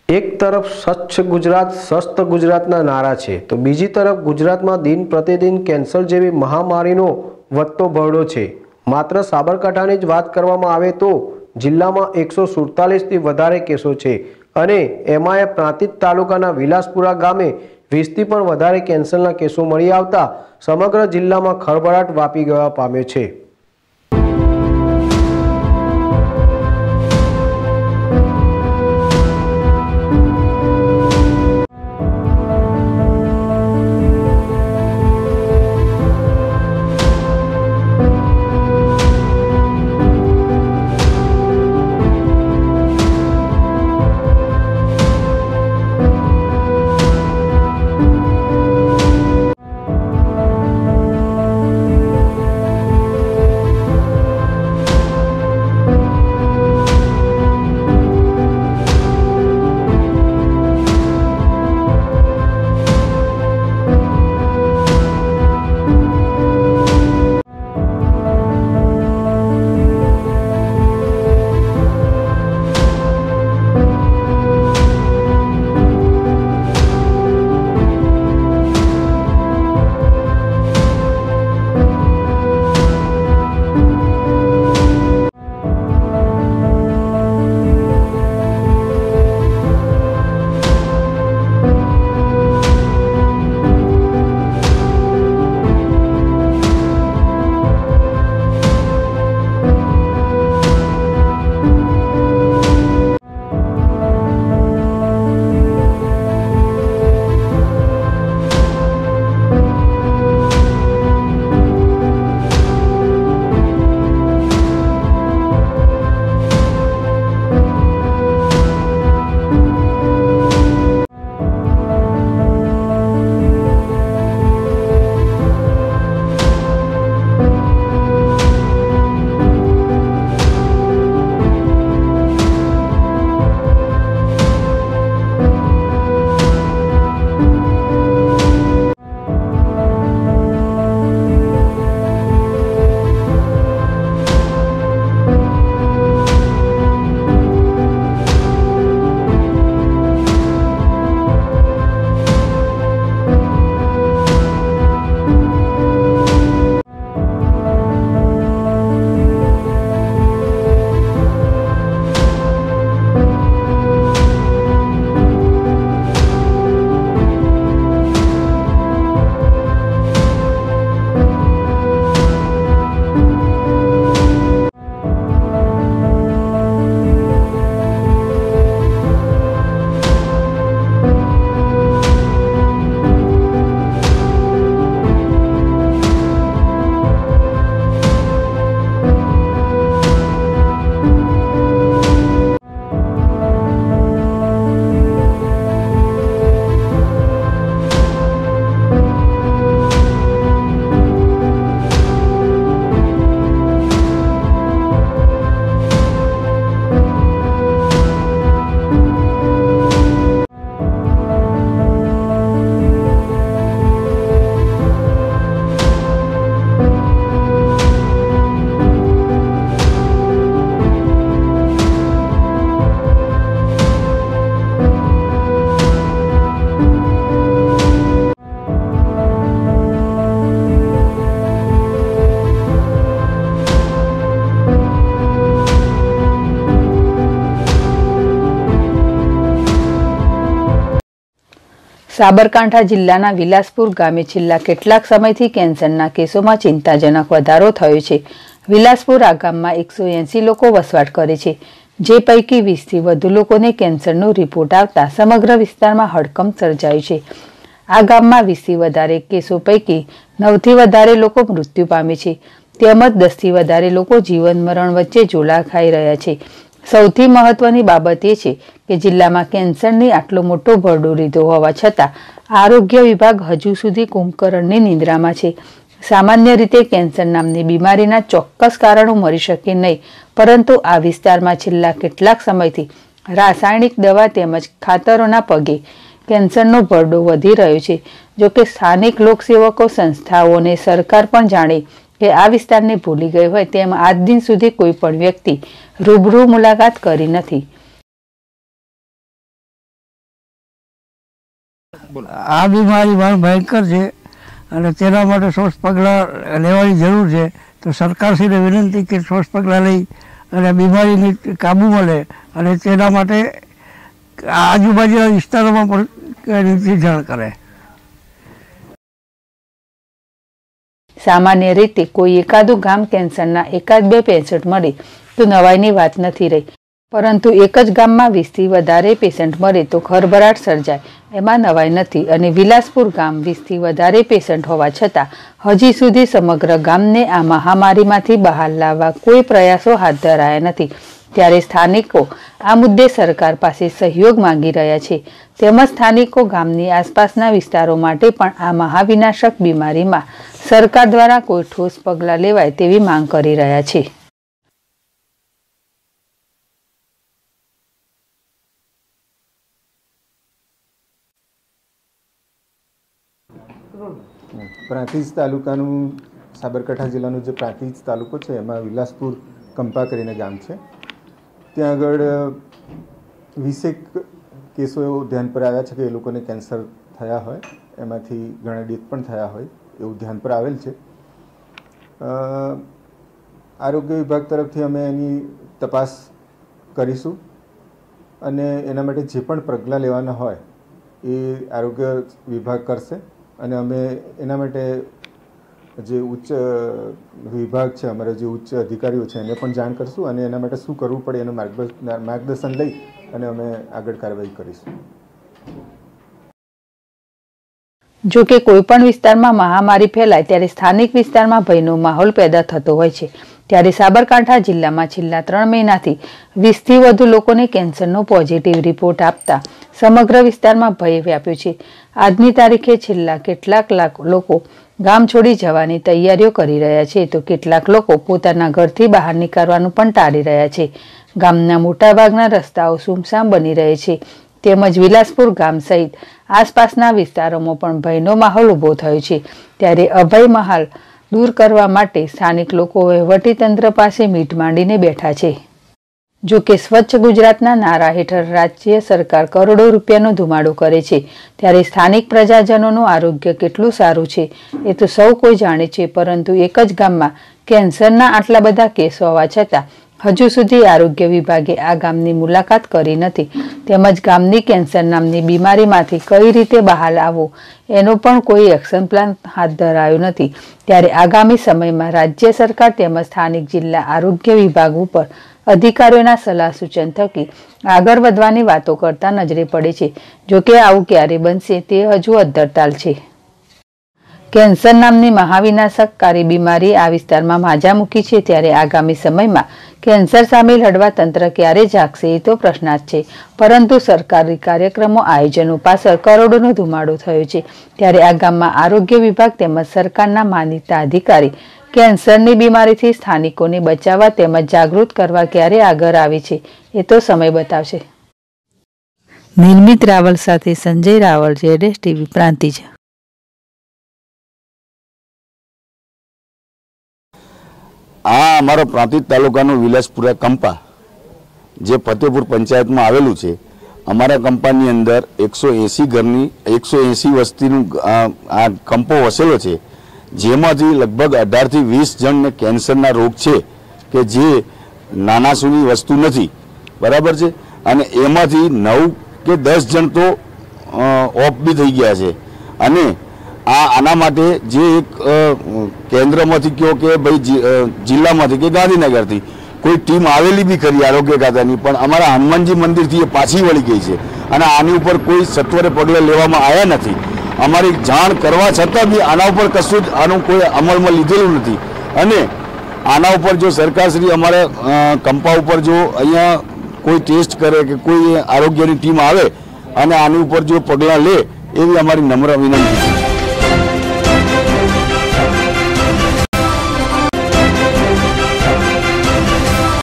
એક તરફ સ્વચ્છ ગુજરાત સ્વસ્થ ગુજરાતના નારા છે, તો બીજી તરફ ગુજરાતમાં દિન પ્રતિદિન કેન્સર જેવી મહામારીનો વધતો ભરડો છે। માત્ર સાબરકાંઠાની જ વાત કરવામાં આવે તો જિલ્લામાં 147થી વધારે કેસો છે અને એમાં પ્રાંતિજ તાલુકાના વિલાસપુરા ગામે 20થી પણ વધારે કેન્સરના કેસો મળી આવતા સમગ્ર જિલ્લામાં ખળભળાટ વ્યાપી જવા પામ્યો છે। સાબરકાંઠા જિલ્લાના વિલાસપુર ગામે છેલ્લા કેટલાક સમયથી કેન્સરના કેસોમાં ચિંતાજનક વધારો થયો છે। વિલાસપુર આ ગામમાં 180 લોકો વસવાટ કરે છે, જે પૈકી 20થી વધુ લોકોને કેન્સરનો રિપોર્ટ આવતા સમગ્ર વિસ્તારમાં હડકંપ સર્જાયો છે। આ ગામમાં 20થી વધારે કેસો પૈકી 9થી વધારે લોકો મૃત્યુ પામે છે, તેમજ 10થી વધારે લોકો જીવન મરણ વચ્ચે ઝોલા ખાઈ રહ્યા છે। સૌથી મહત્વની બાબત એ છે કે જિલ્લામાં કેન્સરની આટલો મોટો ભરડો લીધો હોવા છતાં આરોગ્ય વિભાગ હજુ સુધી કુંભકર્ણની નિંદ્રામાં છે। સામાન્ય રીતે કેન્સર નામની બીમારીના ચોક્કસ કારણો મળી શકે નહીં, પરંતુ આ વિસ્તારમાં છેલ્લા કેટલાક સમયથી રાસાયણિક દવા તેમજ ખાતરોના પગે કેન્સરનો ભરડો વધી રહ્યો છે। જો કે સ્થાનિક લોકસેવકો, સંસ્થાઓ અને સરકાર પણ જાણે કે આ વિસ્તારને ભૂલી ગઈ હોય તેમ આજ દિન સુધી કોઈ પણ વ્યક્તિ રૂબરૂ મુલાકાત કરી નથી। આ બીમારી બહુ ભયંકર છે અને તેના માટે ઠોસ પગલાં લેવાની જરૂર છે. તો સરકારશ્રીને વિનંતી કે ઠોસ પગલાં લઈ અને બીમારીને કાબૂમાં લે અને તેના માટે આજુબાજુના વિસ્તારોમાં પણ જાણ કરે. સામાન્ય રીતે કોઈ એકાદું ગામ કેન્સરના એકાદ બે પેશન્ટ મળે તો નવાઈની વાત નથી રહી, પરંતુ એક જ ગામમાં 20થી વધારે પેશન્ટ મળે તો ખળભળાટ સર્જાય એમાં નવાઈ નથી. અને વિલાસપુર ગામ 20થી વધારે પેશન્ટ હોવા છતાં હજી સુધી સમગ્ર ગામને આ મહામારીમાંથી બહાર લાવવા કોઈ પ્રયાસો હાથ ધરાયા નથી. ત્યારે સ્થાનિકો આ મુદ્દે સરકાર પાસે સહયોગ માંગી રહ્યા છે. તેમજ સ્થાનિકો ગામની આસપાસના વિસ્તારો માટે પણ આ મહાવિનાશક બીમારીમાં સરકાર દ્વારા કોઈ ઠોસ પગલાં લેવાય તેવી માંગ કરી રહ્યા છે. પ્રાંતિજ તાલુકાનું સાબરકાંઠા જિલ્લાનું જે પ્રાંતિજ તાલુકો છે એમાં વિલાસપુર કંપા કરીને ગામ છે. ત્યાં આગળ 20 કેસો ધ્યાન પર આવ્યા છે કે એ લોકોને કેન્સર થયા હોય, એમાંથી ઘણા ડેથ પણ થયા હોય એવું ધ્યાન પર આવેલ છે. આરોગ્ય વિભાગ તરફથી અમે એની તપાસ કરીશું અને એના માટે જે પણ પગલાં લેવાના હોય એ આરોગ્ય વિભાગ કરશે અને અમે એના માટે જે ઉચ્ચ વિભાગ છે, અમારા જે ઉચ્ચ અધિકારીઓ છે એને પણ જાણ કરશું અને એના માટે શું કરવું પડે એનું માર્ગદર્શન લઈ અને અમે આગળ કાર્યવાહી કરીશું. જો કે કોઈપણ વિસ્તારમાં મહામારી ફેલાય ત્યારે સ્થાનિક વિસ્તારમાં ભયનો માહોલ પેદા થતો હોય છે. ત્યારે સાબરકાંઠા જિલ્લામાં છેલ્લા 3 મહિનાથી 20થી વધુ લોકોને કેન્સરનો પોઝિટિવ રિપોર્ટ આપતા સમગ્ર વિસ્તારમાં ભય વ્યાપ્યો છે. આજની તારીખે છેલ્લા કેટલાક લાખ લોકો ગામ છોડી જવાની તૈયારીઓ કરી રહ્યા છે તો કેટલાક લોકો પોતાના ઘરથી બહાર નીકળવાનું પણ ટાળી રહ્યા છે. ગામના મોટાભાગના રસ્તાઓ સુમસામ બની રહે છે. તેમજ વિલાસપુર ગામ સહિત આસપાસના વિસ્તારોમાં પણ ભયનો માહોલ ઊભો થયો છે. ત્યારે અભય માહોલ દૂર કરવા માટે સ્થાનિક લોકો વહીવટીતંત્ર પાસે મીટ માંડીને બેઠા છે. જો કે સ્વચ્છ ગુજરાતના નારા હેઠળ રાજ્ય સરકાર કરોડો રૂપિયાનો ધુમાડો કરે છે, ત્યારે સ્થાનિક પ્રજાજનોનું આરોગ્ય કેટલું સારું છે એ તો સૌ કોઈ જાણે છે. પરંતુ એક જ ગામમાં કેન્સરના આટલા બધા કેસો હોવા છતાં હજુ સુધી આરોગ્ય વિભાગે આ ગામની મુલાકાત કરી નથી. તેમજ ગામની કેન્સર નામની બીમારીમાંથી કઈ રીતે બહાર આવવું એનો પણ કોઈ એક્શન પ્લાન હાથ ધરાયો નથી. ત્યારે આગામી સમયમાં રાજ્ય સરકાર તેમજ સ્થાનિક જિલ્લા આરોગ્ય વિભાગ ઉપર અધિકારીઓના સલાહ સૂચન થકી આગળ વધવાની વાતો કરતા નજરે પડે છે. જોકે આવું ક્યારે બનશે તે હજુ અધ્ધરતાલ છે. કેન્સર નામની મહાવિનાશકકારી બીમારી આ વિસ્તારમાં માજા મૂકી છે. ત્યારે આગામી સમયમાં કેન્સર સામે લડવા તંત્ર ક્યારે જાગશે એ તો પ્રશ્નાર્થ છે. પરંતુ સરકારી કાર્યક્રમો આયોજનો પાછળ કરોડોનો ધુમાડો થયો છે. ત્યારે આ ગામમાં આરોગ્ય વિભાગ તેમજ સરકારના માનીતા અધિકારી કેન્સરની બીમારીથી સ્થાનિકોને બચાવવા તેમજ જાગૃત કરવા ક્યારે આગળ આવે છે એ તો સમય બતાવશે. નિર્મિત રાવલ સાથે સંજય રાવલ, ZS TV, પ્રાંતિજ. આ અમારો પ્રાંતિજ તાલુકાનું વિલાસપુરા કંપા જે ફતેપુર પંચાયતમાં આવેલું છે. અમારા કંપાની અંદર 180 ઘરની 180 વસ્તીનું આ કંપો વસેલો છે, જેમાંથી લગભગ 18 થી 20 જણને કેન્સરના રોગ છે કે જે નાના સૂની વસ્તુ નથી, બરાબર છે. અને એમાંથી 9 કે 10 જણ તો ઓફ બી થઈ ગયા છે. અને આના માટે જે એક કેન્દ્રમાંથી કહો કે ભાઈ જિલ્લામાંથી કે ગાંધીનગરથી કોઈ ટીમ આવેલી બી ખરી આરોગ્ય ખાતાની, પણ અમારા હનુમાનજી મંદિરથી એ પાછી વળી ગઈ છે અને આની ઉપર કોઈ સત્વરે પગલાં લેવામાં આવ્યા નથી. અમારી જાણ કરવા છતાં બી આના ઉપર કશું જ આનું કોઈ અમલમાં લીધેલું નથી. અને આના ઉપર જો સરકારશ્રી અમારા કંપા ઉપર જો અહીંયા કોઈ ટેસ્ટ કરે કે કોઈ આરોગ્યની ટીમ આવે અને આની ઉપર જો પગલાં લે એવી અમારી નમ્ર વિનંતી છે.